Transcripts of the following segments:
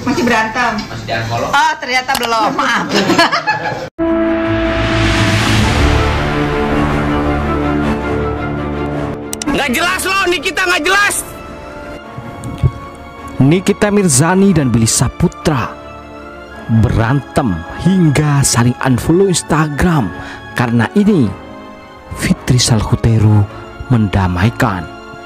Masih berantem? Masih di unfollow. Oh, ternyata belum. Maaf. Nggak jelas loh, Nikita nggak jelas. Nikita Mirzani dan Billy Saputra berantem hingga saling unfollow Instagram. Karena ini Fitri Salhuteru mendamaikan.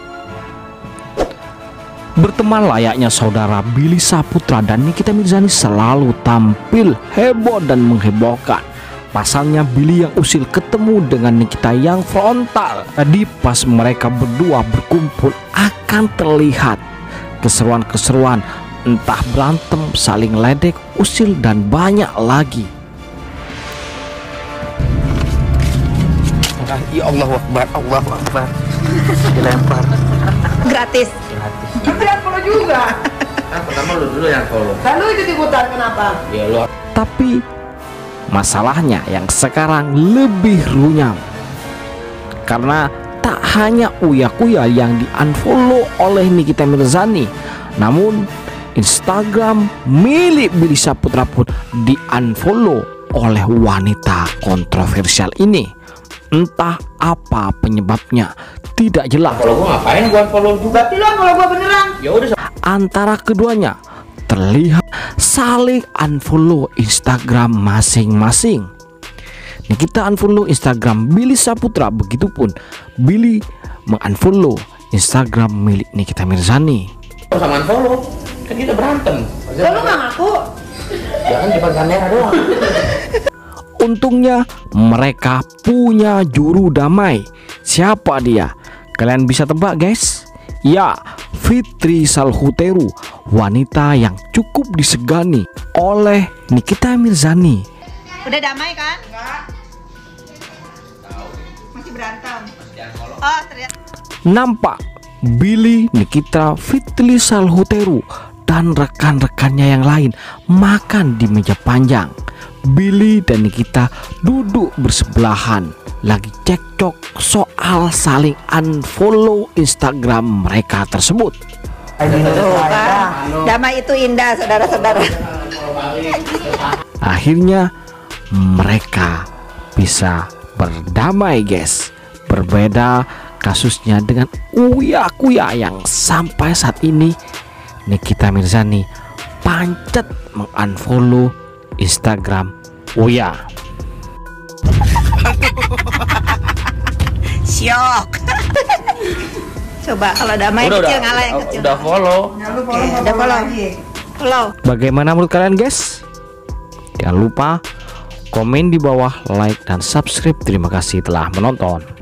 Berteman layaknya saudara, Billy Saputra dan Nikita Mirzani selalu tampil heboh dan menghebohkan. Pasalnya Billy yang usil ketemu dengan Nikita yang frontal. Tadi pas mereka berdua berkumpul akan terlihat keseruan-keseruan, entah berantem, saling ledek, usil, dan banyak lagi. Ya Allah Akbar, Allah Akbar. Dilempar. Gratis. Tapi unfollow juga. Kan pertama lu dulu yang follow. Lalu ikut-ikutan kenapa? Ya lu. Tapi masalahnya yang sekarang lebih runyam, karena tak hanya Uya-Kuya yang di-unfollow oleh Nikita Mirzani, namun Instagram milik Billy Saputra pun di-unfollow oleh wanita kontroversial ini. Entah apa penyebabnya, tidak jelas. Kalau gua ngapain gua unfollow juga? Berarti lo kalau gua beneran. Ya udah. Antara keduanya terlihat saling unfollow Instagram masing-masing. Nikita unfollow Instagram Billy Saputra, begitupun Billy mengunfollow Instagram milik Nikita Mirzani. Sama unfollow, kan kita berantem. Lalu nggak ngaku? Ya kan depan kamera doang. Untungnya mereka punya juru damai. Siapa dia? Kalian bisa tebak guys? Ya, Fitri Salhuteru, wanita yang cukup disegani oleh Nikita Mirzani. Udah damai kan? Enggak. Masih berantem? Masih di unfollow. Oh, ternyata. Nampak Billy, Nikita, Fitri Salhuteru dan rekan-rekannya yang lain makan di meja panjang. Billy dan Nikita duduk bersebelahan, lagi cekcok soal saling unfollow Instagram mereka tersebut. Damai itu indah, saudara-saudara. Akhirnya mereka bisa berdamai guys. Berbeda kasusnya dengan Uya-Kuya yang sampai saat ini Nikita Mirzani pancet mengunfollow Instagram Uya. Syok. Coba kalau damai Udah, kecil ngalah yang kecil. Udah follow. Udah follow. Follow. Bagaimana menurut kalian guys? Jangan lupa komen di bawah, like dan subscribe. Terima kasih telah menonton.